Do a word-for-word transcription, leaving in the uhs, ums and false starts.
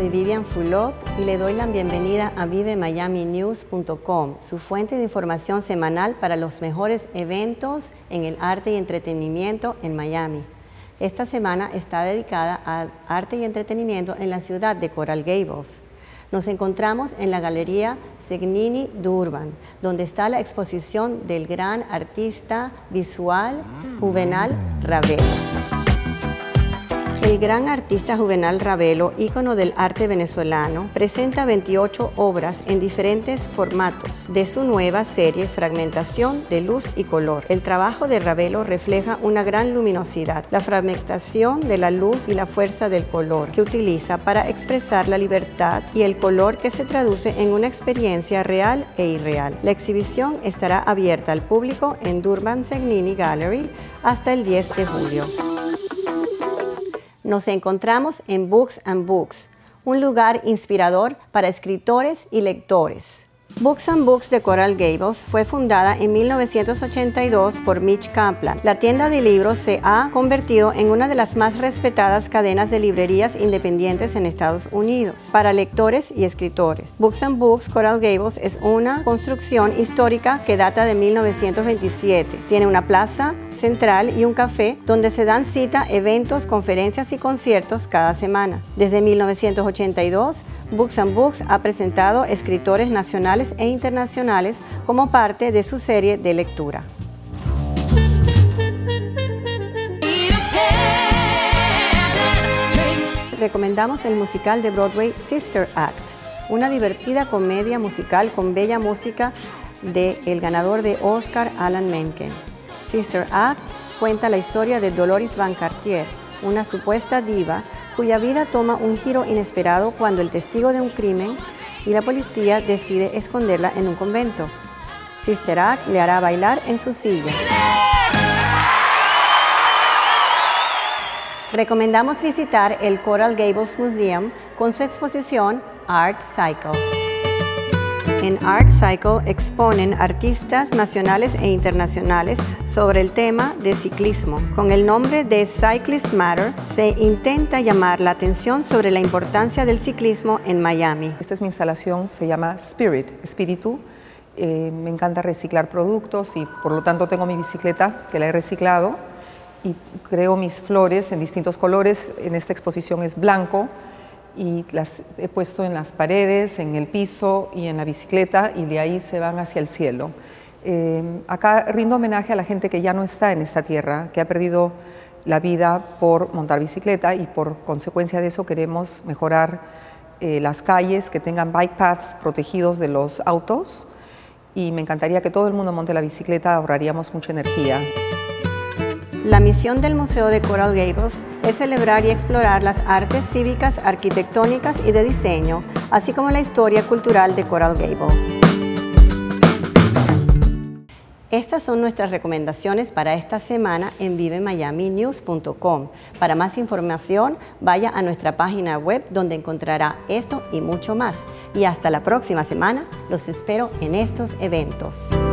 soy Vivian Fulop y le doy la bienvenida a vive miami news punto com, su fuente de información semanal para los mejores eventos en el arte y entretenimiento en Miami. Esta semana está dedicada al arte y entretenimiento en la ciudad de Coral Gables. Nos encontramos en la Galería Segnini Durban, donde está la exposición del gran artista visual Juvenal Ravelo. El gran artista Juvenal Ravelo, ícono del arte venezolano, presenta veintiocho obras en diferentes formatos de su nueva serie Fragmentación de Luz y Color. El trabajo de Ravelo refleja una gran luminosidad, la fragmentación de la luz y la fuerza del color que utiliza para expresar la libertad y el color que se traduce en una experiencia real e irreal. La exhibición estará abierta al público en Durban Segnini Gallery hasta el diez de julio. Nos encontramos en Books and Books, un lugar inspirador para escritores y lectores. Books and Books de Coral Gables fue fundada en mil novecientos ochenta y dos por Mitch Kaplan. La tienda de libros se ha convertido en una de las más respetadas cadenas de librerías independientes en Estados Unidos para lectores y escritores. Books and Books Coral Gables es una construcción histórica que data de mil novecientos veintisiete. Tiene una plaza central y un café donde se dan cita eventos, conferencias y conciertos cada semana. Desde mil novecientos ochenta y dos, Books and Books ha presentado escritores nacionales e internacionales como parte de su serie de lectura. Recomendamos el musical de Broadway Sister Act, una divertida comedia musical con bella música del ganador de Oscar Alan Menken. Sister Act cuenta la historia de Dolores Van Cartier, una supuesta diva cuya vida toma un giro inesperado cuando el testigo de un crimen y la policía decide esconderla en un convento. Sister Act le hará bailar en su silla. Recomendamos visitar el Coral Gables Museum con su exposición Art Cycle. En Art Cycle exponen artistas nacionales e internacionales sobre el tema de ciclismo. Con el nombre de Cyclist Matter, se intenta llamar la atención sobre la importancia del ciclismo en Miami. Esta es mi instalación, se llama Spirit, espíritu. Eh, me encanta reciclar productos y por lo tanto tengo mi bicicleta que la he reciclado y creo mis flores en distintos colores. En esta exposición es blanco y las he puesto en las paredes, en el piso y en la bicicleta y de ahí se van hacia el cielo. Eh, acá rindo homenaje a la gente que ya no está en esta tierra, que ha perdido la vida por montar bicicleta y por consecuencia de eso queremos mejorar eh, las calles, que tengan bike paths protegidos de los autos y me encantaría que todo el mundo monte la bicicleta, ahorraríamos mucha energía. La misión del Museo de Coral Gables es celebrar y explorar las artes cívicas, arquitectónicas y de diseño, así como la historia cultural de Coral Gables. Estas son nuestras recomendaciones para esta semana en vive miami news punto com. Para más información, vaya a nuestra página web donde encontrará esto y mucho más. Y hasta la próxima semana, los espero en estos eventos.